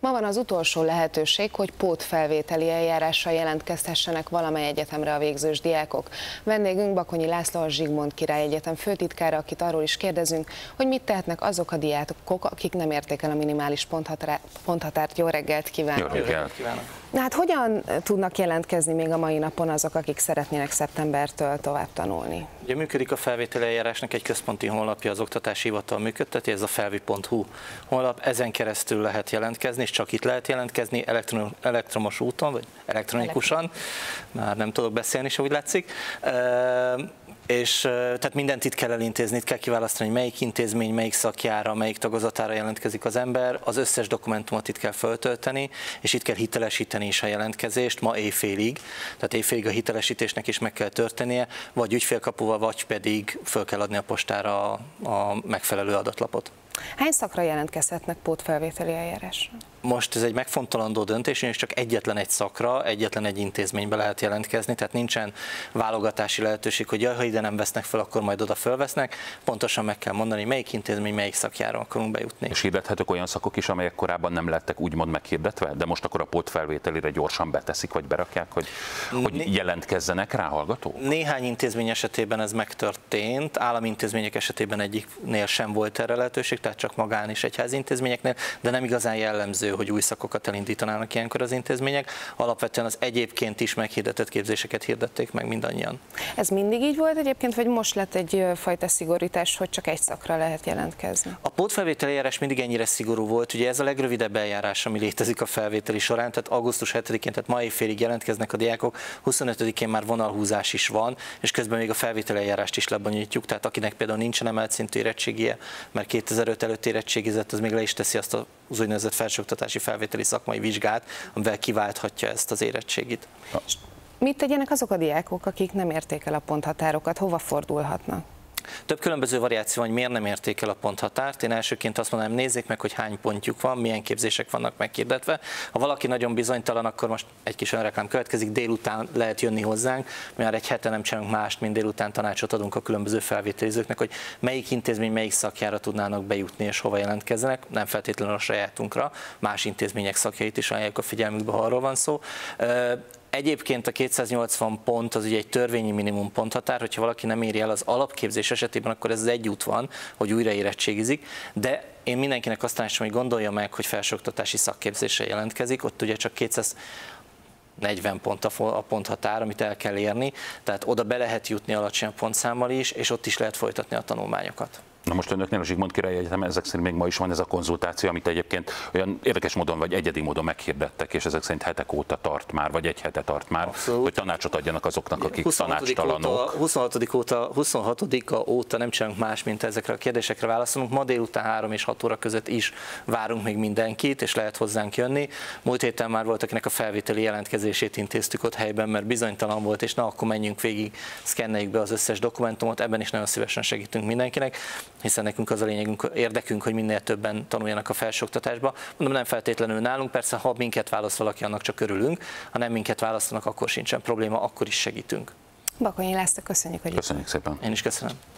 Ma van az utolsó lehetőség, hogy pótfelvételi eljárással jelentkezhessenek valamely egyetemre a végzős diákok. Vendégünk Bakonyi László, a Zsigmond Király Egyetem főtitkára, akit arról is kérdezünk, hogy mit tehetnek azok a diákok, akik nem érték el a minimális ponthatárt. Jó reggelt kívánok! Jó reggelt kívánok! Na hát hogyan tudnak jelentkezni még a mai napon azok, akik szeretnének szeptembertől tovább tanulni? Ugye működik a felvételi eljárásnak egy központi honlapja, az Oktatási Hivatal működteti, ez a felvi.hu honlap, ezen keresztül lehet jelentkezni, és csak itt lehet jelentkezni elektromos úton, vagy elektronikusan, már nem tudok beszélni se, úgy látszik. És tehát mindent itt kell elintézni, itt kell kiválasztani, hogy melyik intézmény, melyik szakjára, melyik tagozatára jelentkezik az ember, az összes dokumentumot itt kell föltölteni, és itt kell hitelesíteni is a jelentkezést ma éjfélig, tehát éjfélig a hitelesítésnek is meg kell történnie, vagy ügyfélkapuval, vagy pedig föl kell adni a postára a megfelelő adatlapot. Hány szakra jelentkezhetnek pótfelvételi eljárásra? Most ez egy megfontolandó döntés, és csak egyetlen egy szakra, egyetlen egy intézménybe lehet jelentkezni, tehát nincsen válogatási lehetőség, hogy jaj, ha ide nem vesznek fel, akkor majd oda fölvesznek. Pontosan meg kell mondani, melyik intézmény, melyik szakjára akarunk bejutni. És hirdethetők olyan szakok is, amelyek korábban nem lettek úgymond meghirdetve, de most akkor a pótfelvételire gyorsan beteszik, vagy berakják, hogy jelentkezzenek rá hallgatók? Néhány intézmény esetében ez megtörtént, állami intézmények esetében egyiknél sem volt erre lehetőség, tehát csak magán és egyházi intézményeknél, de nem igazán jellemző, hogy új szakokat elindítanának ilyenkor az intézmények. Alapvetően az egyébként is meghirdetett képzéseket hirdették meg mindannyian. Ez mindig így volt egyébként, vagy most lett egyfajta szigorítás, hogy csak egy szakra lehet jelentkezni? A pótfelvételi eljárás mindig ennyire szigorú volt, ugye ez a legrövidebb eljárás, ami létezik a felvételi során, tehát augusztus 7-én, tehát ma évfélig jelentkeznek a diákok, 25-én már vonalhúzás is van, és közben még a felvételi eljárást is lebonyolítjuk, tehát akinek például nincsen emelt szintű érettségie, mert 2005 előtt érettségizett, az még le is teszi azt az úgynevezett felsőoktatási felvételi szakmai vizsgát, amivel kiválthatja ezt az érettségit. Mit tegyenek azok a diákok, akik nem érték el a ponthatárokat, hova fordulhatnak? Több különböző variáció van, hogy miért nem érték el a ponthatárt. Én elsőként azt mondanám, nézzék meg, hogy hány pontjuk van, milyen képzések vannak meghirdetve. Ha valaki nagyon bizonytalan, akkor most egy kis önreklám következik, délután lehet jönni hozzánk, már egy hete nem csinálunk mást, mint délután tanácsot adunk a különböző felvételizőknek, hogy melyik intézmény, melyik szakjára tudnának bejutni és hova jelentkezzenek, nem feltétlenül a sajátunkra, más intézmények szakjait is ajánljuk a figyelmükbe, ha arról van szó. Egyébként a 280 pont az ugye egy törvényi minimum ponthatár, hogyha valaki nem éri el az alapképzés esetében, akkor ez egy út van, hogy újra érettségizik, de én mindenkinek azt tanácsolom, hogy gondolja meg, hogy felsőoktatási szakképzésre jelentkezik, ott ugye csak 240 pont a ponthatár, amit el kell érni, tehát oda be lehet jutni alacsonyabb pontszámmal is, és ott is lehet folytatni a tanulmányokat. Na most önöknél a Zsigmond Király Egyetem ezek szerint még ma is van ez a konzultáció, amit egyébként olyan érdekes módon vagy egyedi módon meghirdettek, és ezek szerint hetek óta tart már, vagy egy hete tart már, abszolút, hogy tanácsot adjanak azoknak, akik tanácstalanok. 26-a óta nem csinálunk más, mint ezekre a kérdésekre válaszolunk. Ma délután 3 és 6 óra között is várunk még mindenkit, és lehet hozzánk jönni. Múlt héten már volt, akinek a felvételi jelentkezését intéztük ott helyben, mert bizonytalan volt, és na akkor menjünk végig, szkenneljük be az összes dokumentumot, ebben is nagyon szívesen segítünk mindenkinek, hiszen nekünk az a lényegünk, érdekünk, hogy minél többen tanuljanak a felsőoktatásba. Mondom, nem feltétlenül nálunk, persze ha minket választ valaki, annak csak örülünk, ha nem minket választanak, akkor sincsen probléma, akkor is segítünk. Bakonyi László, köszönjük, hogy köszönjük szépen. Én is köszönöm.